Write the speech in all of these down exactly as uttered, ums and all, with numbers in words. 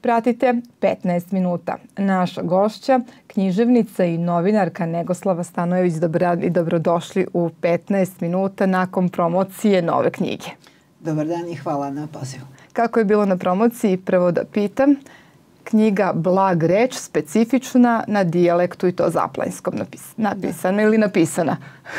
Pratite petnaest minuta. Naša gošća, književnica i novinarka Negoslava Stanojević, i dobrodošli u petnaest minuta nakon promocije nove knjige. Dobar dan i hvala na pozivu. Kako je bilo na promociji? Prvo da pitam. Knjiga Blag reč, specifična na dijalektu i to zaplanskom napisana ili napisana?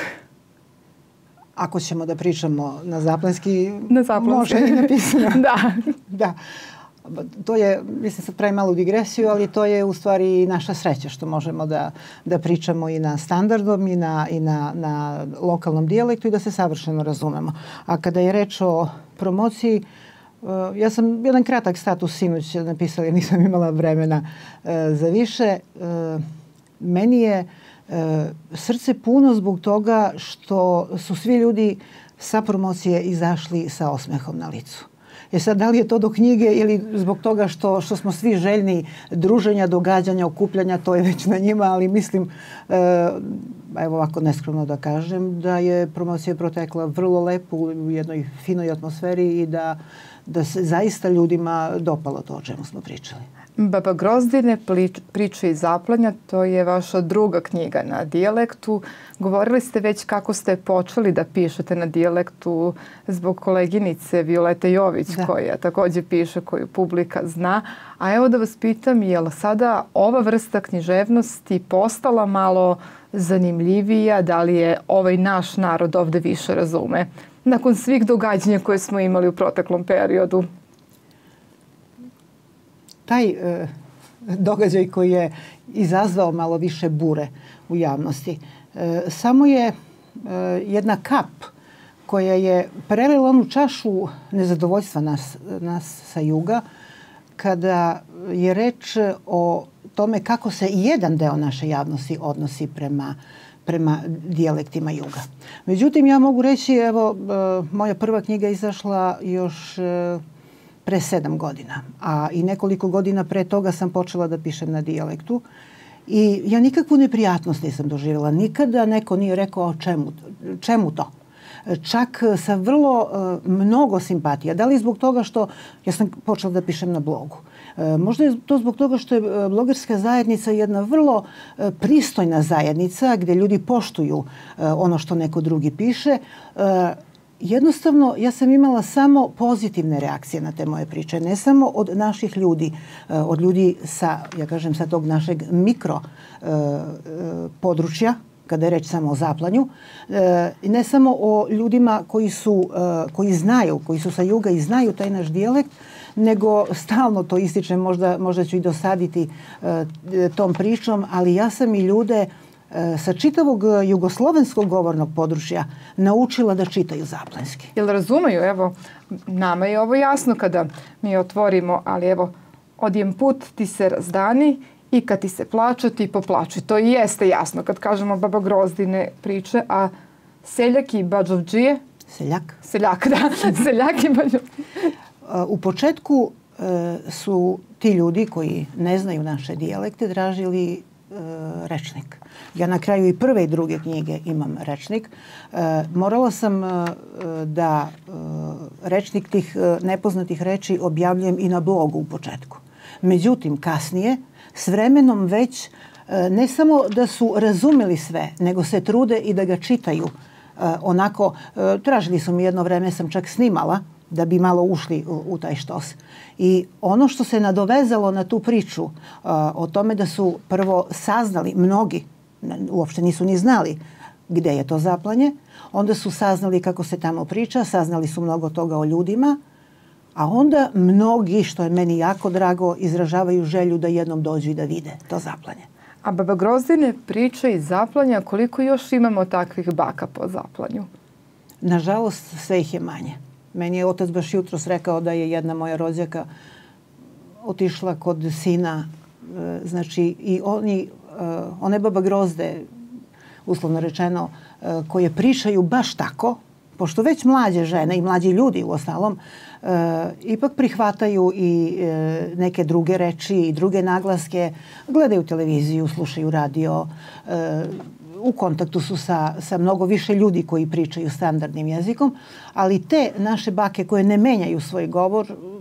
Ako ćemo da pričamo na zaplanski, na zaplanski. Može i napisana. Da. Da. To je, mislim sad pravim malu digresiju, ali to je u stvari naša sreća što možemo da, da pričamo i na standardom i, na, i na, na lokalnom dijalektu i da se savršeno razumemo. A kada je reč o promociji, ja sam jedan kratak status sinoć napisala jer nisam imala vremena za više. Meni je srce puno zbog toga što su svi ljudi sa promocije izašli sa osmehom na licu. E sad, da li je to do knjige ili zbog toga što, što smo svi željni druženja, događanja, okupljanja, to je već na njima, ali mislim, evo ovako neskromno da kažem, da je promocija protekla vrlo lepo u jednoj finoj atmosferi i da, da se zaista ljudima dopalo to o čemu smo pričali. Baba Grozdine, priče iz Zaplanja, to je vaša druga knjiga na dijalektu. Govorili ste već kako ste počeli da pišete na dijalektu zbog koleginice Violete Jović, da. Koja također piše, koju publika zna. A evo da vas pitam, je li sada ova vrsta književnosti postala malo zanimljivija? Da li je ovaj naš narod ovde više razume? Nakon svih događanja koje smo imali u proteklom periodu. Taj e, događaj koji je izazvao malo više bure u javnosti, e, samo je e, jedna kap koja je prelila onu čašu nezadovoljstva nas, nas sa juga kada je reč o tome kako se jedan deo naše javnosti odnosi prema, prema dijalektima juga. Međutim, ja mogu reći, evo, e, moja prva knjiga je izašla još e, pre sedam godina, a i nekoliko godina pre toga sam počela da pišem na dijalektu i ja nikakvu neprijatnost nisam doživjela. Nikada neko nije rekao čemu, čemu to. Čak sa vrlo uh, mnogo simpatija. Da li zbog toga što ja sam počela da pišem na blogu. Uh, možda je to zbog toga što je blogerska zajednica jedna vrlo uh, pristojna zajednica gdje ljudi poštuju uh, ono što neko drugi piše. Uh, Jednostavno, ja sam imala samo pozitivne reakcije na te moje priče. Ne samo od naših ljudi, od ljudi sa, ja kažem, sa tog našeg mikro uh, područja, kada je reč samo o Zaplanju. Uh, ne samo o ljudima koji su, uh, koji znaju, koji su sa juga i znaju taj naš dijalekt, nego stalno to ističem, možda, možda ću i dosaditi uh, tom pričom, ali ja sam i ljude sa čitavog jugoslovenskog govornog područja naučila da čitaju zaplanski. Jel razumeju? Evo, nama je ovo jasno kada mi otvorimo, ali evo, odjem put ti se razdani i kad ti se plače, ti poplači. To i jeste jasno kad kažemo Baba Grozdine priče, a seljak i badžovdžije? Seljak. Seljak, da. Seljak i badžovdžije. U početku su ti ljudi koji ne znaju naše dijalekte tražili rečnik. Ja na kraju i prve i druge knjige imam rečnik. E, morala sam e, da e, rečnik tih e, nepoznatih reči objavljujem i na blogu u početku. Međutim, kasnije, s vremenom već e, ne samo da su razumeli sve, nego se trude i da ga čitaju. E, onako, e, tražili su mi jedno vreme, sam čak snimala, da bi malo ušli u, u taj štos. I ono što se nadovezalo na tu priču uh, o tome da su prvo saznali, mnogi uopšte nisu ni znali gde je to Zaplanje, onda su saznali kako se tamo priča, saznali su mnogo toga o ljudima, a onda mnogi, što je meni jako drago, izražavaju želju da jednom dođu i da vide to Zaplanje. A Baba Grozdine priče iz Zaplanja, koliko još imamo takvih baka po Zaplanju? Nažalost, sve ih je manje. Meni je otac baš jutros rekao da je jedna moja rođaka otišla kod sina, znači i oni, one Baba Grozde, uslovno rečeno, koje pričaju baš tako, pošto već mlađe žene i mlađi ljudi u ostalom, ipak prihvataju i neke druge reči i druge naglaske, gledaju televiziju, slušaju radio, u kontaktu su sa, sa mnogo više ljudi koji pričaju standardnim jezikom, ali te naše bake koje ne menjaju svoj govor,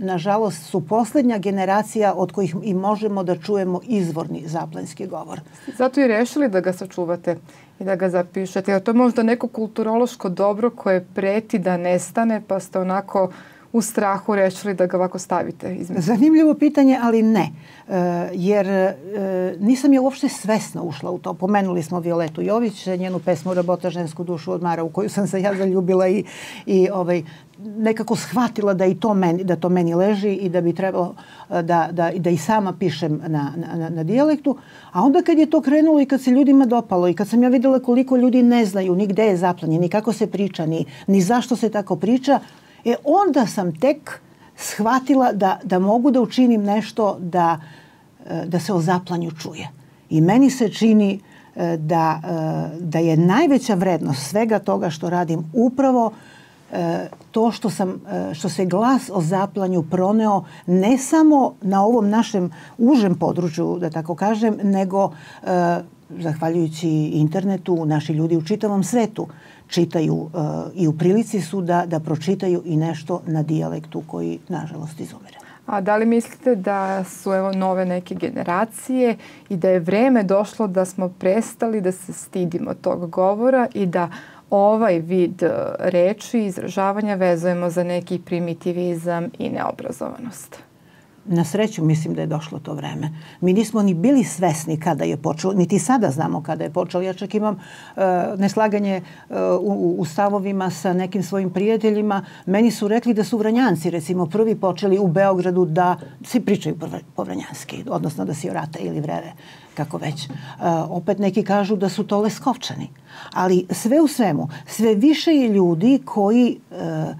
nažalost, su posljednja generacija od kojih i možemo da čujemo izvorni zaplanjski govor. Zato i rešili da ga sačuvate i da ga zapišete. Je to možda neko kulturološko dobro koje preti da nestane, pa ste onako u strahu rešili da ga ovako stavite između? Zanimljivo pitanje, ali ne. E, jer e, nisam je uopšte svesno ušla u to. Pomenuli smo Violetu Jović, njenu pesmu Rabota žensku dušu odmara, u koju sam se ja zaljubila i, i ovaj, nekako shvatila da i to meni, da to meni leži i da bi trebalo da, da, da i sama pišem na, na, na dijalektu. A onda kad je to krenulo i kad se ljudima dopalo i kad sam ja videla koliko ljudi ne znaju ni gde je Zaplanje, ni kako se priča, ni, ni zašto se tako priča, E onda sam tek shvatila da, da mogu da učinim nešto da, da se o Zaplanju čuje. I meni se čini da, da je najveća vrednost svega toga što radim upravo to što, sam, što se glas o Zaplanju proneo ne samo na ovom našem užem području, da tako kažem, nego zahvaljujući internetu naši ljudi u čitavom svetu čitaju uh, i u prilici su da, da pročitaju i nešto na dijalektu koji, nažalost, izumire. A da li mislite da su evo nove neke generacije i da je vreme došlo da smo prestali da se stidimo tog govora i da ovaj vid reči, izražavanja vezujemo za neki primitivizam i neobrazovanost? Na sreću mislim da je došlo to vreme. Mi nismo ni bili svesni kada je počelo, niti sada znamo kada je počelo. Ja čak imam uh, neslaganje uh, u, u stavovima sa nekim svojim prijateljima. Meni su rekli da su Vranjanci, recimo, prvi počeli u Beogradu da svi pričaju po vranjanski, odnosno da si orate ili vreve, kako već. Uh, opet neki kažu da su to Leskovčani. Ali sve u svemu, sve više je ljudi koji uh,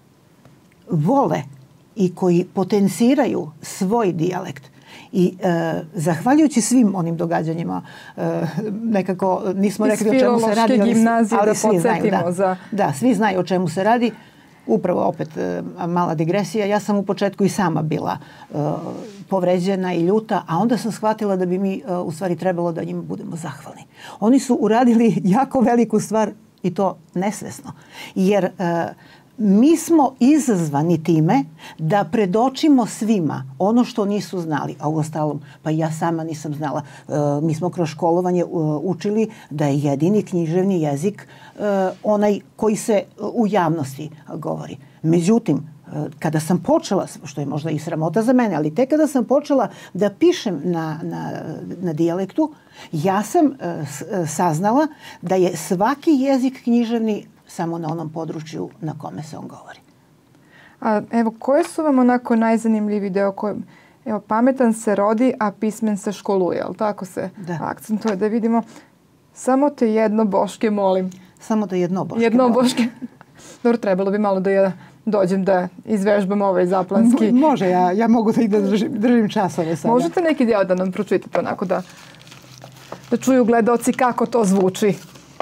vole i koji potenciraju svoj dijalekt. I e, zahvaljujući svim onim događanjima, e, nekako nismo rekli o čemu se radi, ali, ali da svi znaju. Da, za... da, svi znaju o čemu se radi. Upravo opet e, mala digresija. Ja sam u početku i sama bila e, povređena i ljuta, a onda sam shvatila da bi mi e, u stvari trebalo da njima budemo zahvalni. Oni su uradili jako veliku stvar i to nesvesno. Jer e, mi smo izazvani time da predočimo svima ono što nisu znali, a uostalom, pa ja sama nisam znala. E, mi smo kroz školovanje učili da je jedini književni jezik e, onaj koji se u javnosti govori. Međutim, kada sam počela, što je možda i sramota za mene, ali tek kada sam počela da pišem na, na, na dijalektu, ja sam e, saznala da je svaki jezik književni samo na onom području na kome se on govori. A evo, koje su vam onako najzanimljiviji deo koji, evo, pametan se rodi, a pismen se školuje, ali tako se da. akcentuje, da vidimo. Samo te jedno Boške molim. Samo da jedno Boške Jedno molim. Boške. Dobro, trebalo bi malo da ja dođem da izvežbam ovaj zaplanski. Može, ja, ja mogu da i da držim, držim časove sada. Možete neki deo da nam pročitate onako da, da čuju gledaoci kako to zvuči.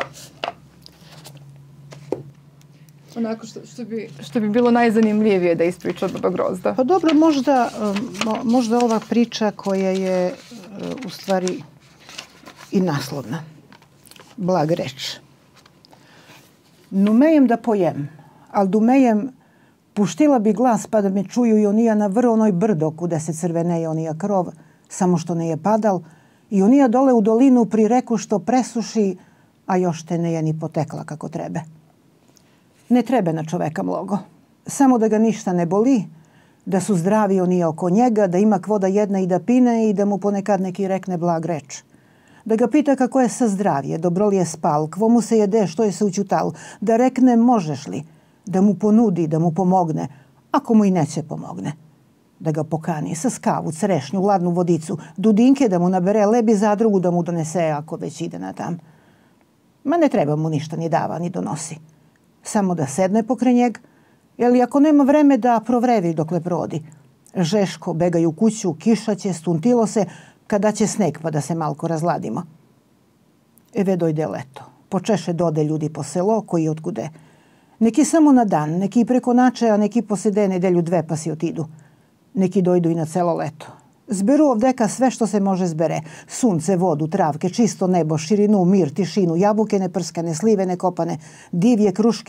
Onako što, što, bi, što bi bilo najzanimljivije da ispriča Baba Grozda. Pa dobro, možda, možda ova priča koja je u stvari i naslovna. Blag reč. Numejem da pojem, al dumejem puštila bi glas pa da me čuju i onija na vrlo onoj brdo kuda se crveneje onija krov, samo što ne je padal, i onija dole u dolinu pri reku što presuši, a još te ne je ni potekla kako trebe. Ne trebe na čoveka mnogo. Samo da ga ništa ne boli, da su zdravi oni oko njega, da ima kvoda jedna i da pine i da mu ponekad neki rekne blag reč. Da ga pita kako je sa zdravlje, dobro li je spal, kvo mu se jede, što je se učutal, da rekne možeš li, da mu ponudi, da mu pomogne, ako mu i neće pomogne. Da ga pokani sa skavu, crešnju, ladnu vodicu, dudinke da mu nabere, lebi zadrugu da mu donese ako već ide na tam. Ma ne treba mu ništa ni dava, ni donosi. Samo da sedne pokraj njeg, jer ako nema vreme da provrevi dokle prodi. Žeško begaju u kuću, kiša će, stuntilo se, kada će sneg pa da se malko razladimo. Eve dojde leto. Počeše dode ljudi po selo, koji otkude. Neki samo na dan, neki preko nače, a neki posede nedelju dve pa si otidu. Neki dojdu i na celo leto. Zberu ovdeka sve što se može zbere. Sunce, vodu, travke, čisto nebo, širinu, mir, tišinu, jabuke neprskane, slive nekopane, divje kruške,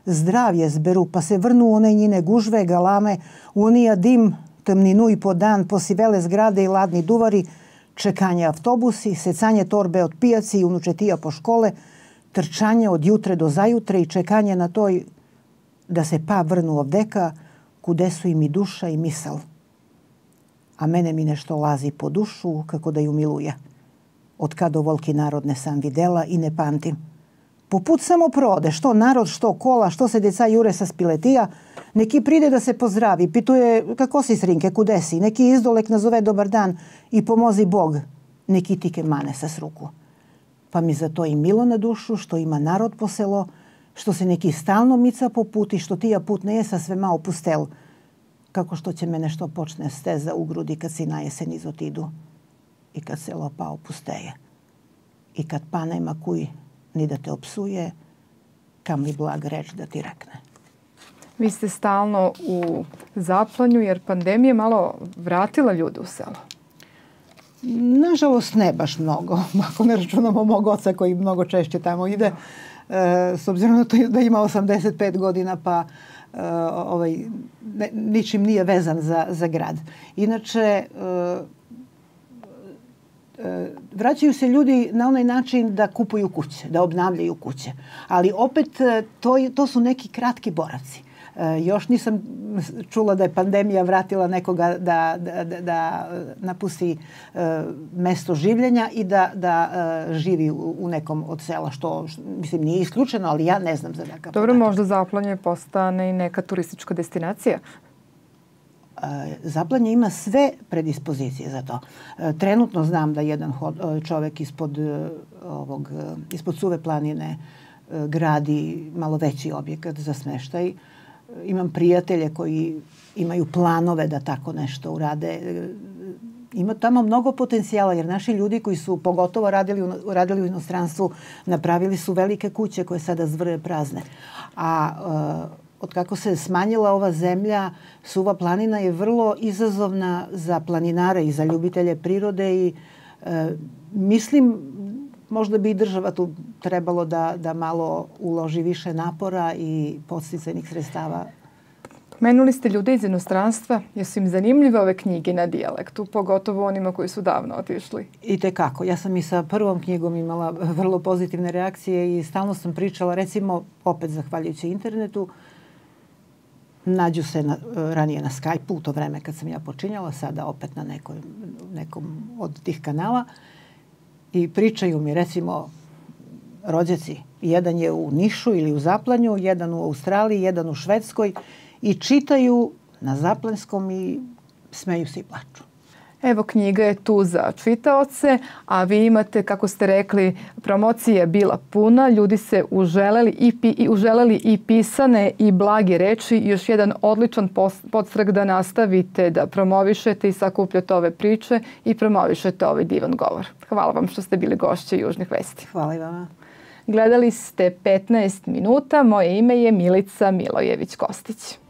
zdravje zberu, pa se vrnu one njine gužve, galame, unija dim, temninu i po dan, posivele zgrade i ladni duvari, čekanje autobusi, secanje torbe od pijaci i unučetija po škole, trčanje od jutre do zajutre i čekanje na toj da se pa vrnu ovdeka, kude su im i duša i misal. A mene mi nešto lazi po dušu, kako da ju miluje. Od kad ovolki narod ne sam videla i ne pamtim. Po put samo prode, što narod, što kola, što se deca jure sa spiletija, neki pride da se pozdravi, pituje kako si srinke, kude si, neki izdolek nazove dobar dan i pomozi Bog, neki tike mane sa sruku. Pa mi za to i milo na dušu, što ima narod po selo, što se neki stalno mica po put i što tija put ne je sa sve malo pustel, kako što će me nešto počne steza u grudi kad si na jesen izotidu i kad selo pa opusteje i kad pa nema kuj ni da te opsuje, kam li blag reč da ti rekne. Vi ste stalno u Zaplanju jer pandemija malo vratila ljude u selo. Nažalost ne baš mnogo, ako ne računamo mog oca koji mnogo češće tamo ide, e, s obzirom na to da ima osamdeset pet godina pa e, ovaj, ne, ničim nije vezan za, za grad. Inače, e, e, vraćaju se ljudi na onaj način da kupuju kuće, da obnavljaju kuće. Ali opet to, to su neki kratki boravci. E, još nisam čula da je pandemija vratila nekoga da, da, da, da napusti e, mesto življenja i da, da e, živi u, u nekom od sela, što, što mislim nije isključeno, ali ja ne znam za takav Dobro, podatak. možda Zaplanje postane i neka turistička destinacija. E, Zaplanje ima sve predispozicije za to. E, trenutno znam da jedan hod, čovek ispod, ovog, ispod Suve planine e, gradi malo veći objekat za smeštaj. Imam prijatelje koji imaju planove da tako nešto urade. Ima tamo mnogo potencijala jer naši ljudi koji su pogotovo radili u, radili u inostranstvu napravili su velike kuće koje sada zvrje prazne. A uh, od kako se smanjila ova zemlja, Suva planina je vrlo izazovna za planinare i za ljubitelje prirode i uh, mislim možda bi i država tu trebalo da, da malo uloži više napora i podsticajnih sredstava. Pomenuli ste ljude iz inostranstva. Jesu im zanimljive ove knjige na dijalektu, pogotovo onima koji su davno otišli? I tekako. Ja sam i sa prvom knjigom imala vrlo pozitivne reakcije i stalno sam pričala, recimo, opet zahvaljujući internetu, nađu se na, ranije na Skype-u, u to vreme kad sam ja počinjala, sada opet na nekoj, nekom od tih kanala. I pričaju mi, recimo, rođaci. Jedan je u Nišu ili u Zaplanju, jedan u Australiji, jedan u Švedskoj i čitaju na zaplanskom i smeju se i plaču. Evo, knjiga je tu za čitaoce, a vi imate, kako ste rekli, promocija je bila puna, ljudi se uželeli i, pi, i, uželeli i pisane i blage reči. Još jedan odličan podstrek da nastavite da promovišete i sakupljate ove priče i promovišete ovaj divan govor. Hvala vam što ste bili gošće Južnih vesti. Hvala i vama. Gledali ste petnaest minuta. Moje ime je Milica Milojević-Kostić.